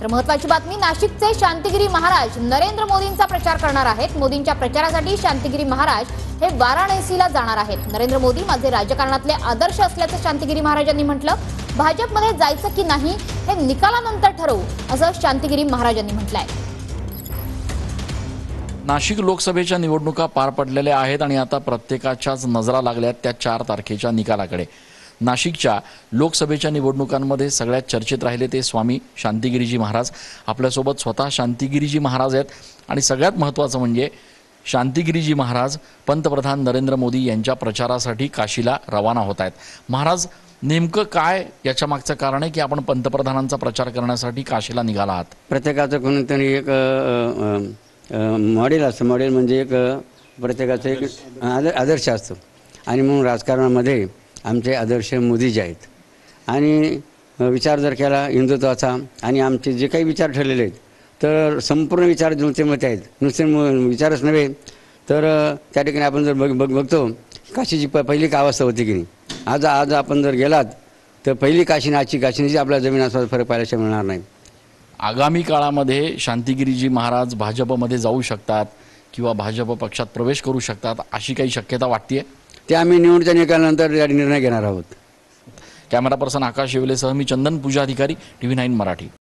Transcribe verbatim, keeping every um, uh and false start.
तर महत्त्वाची बातमी, नाशिकचे शांतिगिरी महाराज नरेंद्र मोदींचा प्रचार करणार आहेत। मोदींच्या प्रचारासाठी शांतिगिरी महाराज हे वाराणसीला जाणार आहेत। नरेंद्र मोदी माझे राजकारणातले आदर्श असल्याचं शांतिगिरी महाराजांनी म्हटलं। भाजपमध्ये जायचं की नाही हे निकालानंतर ठरवू, असं शांतिगिरी महाराजांनी म्हटलंय। नाशिक लोकसभेच्या निवडणुका पार पडलेल्या आहेत आणि आता प्रत्येकाच्याच नजरा लागल्यात त्या चार तारखेच्या निकालाकडे। नाशिकच्या लोकसभेच्या निवडणुकांमध्ये सगळ्यात चर्चेत राहिले ते स्वामी शांतिगिरीजी महाराज। आपल्यासोबत स्वतः शांतिगिरीजी महाराज आहेत आणि सगळ्यात महत्त्वाचं म्हणजे शांतिगिरीजी महाराज पंतप्रधान नरेंद्र मोदी यांच्या प्रचारासाठी काशीला रवाना होत आहेत। महाराज, नेमकं काय याच्या मागचं कारण आहे की आपण पंतप्रधानांचा प्रचार करण्यासाठी काशीला निघाला आहात? प्रत्येकाचं कोणीतरी एक मॉडेल असतं। मॉडेल म्हणजे एक प्रत्येकाचं एक आदर्श असतो आणि म्हणून राजकारणामध्ये आमचे आदर्श मोदीजी आहेत। आणि विचार जर केला हिंदुत्वाचा आणि आमचे जे काही विचार ठरलेले आहेत तर संपूर्ण विचार नुसते मते आहेत। नुसते विचारच नव्हे तर त्या ठिकाणी आपण जर बघ बघ बघतो काशीची प पहिली काय अवस्था होती की नाही, आज आज आपण जर गेलात तर पहिली काशी आणि आजची काशीची आपल्या जमीन आसपास फरक पाहायला मिळणार नाही। आगामी काळामध्ये शांतिगिरीजी महाराज भाजपमध्ये जाऊ शकतात किंवा भाजप पक्षात प्रवेश करू शकतात अशी काही शक्यता वाटते? ते आम्ही निवडणुकीच्या निकालानंतर निर्णय घेणार आहोत। कॅमेरा पर्सन आकाश येवलेसह मी चंदन पूजा अधिकारी, टीव्ही नाईन मराठी।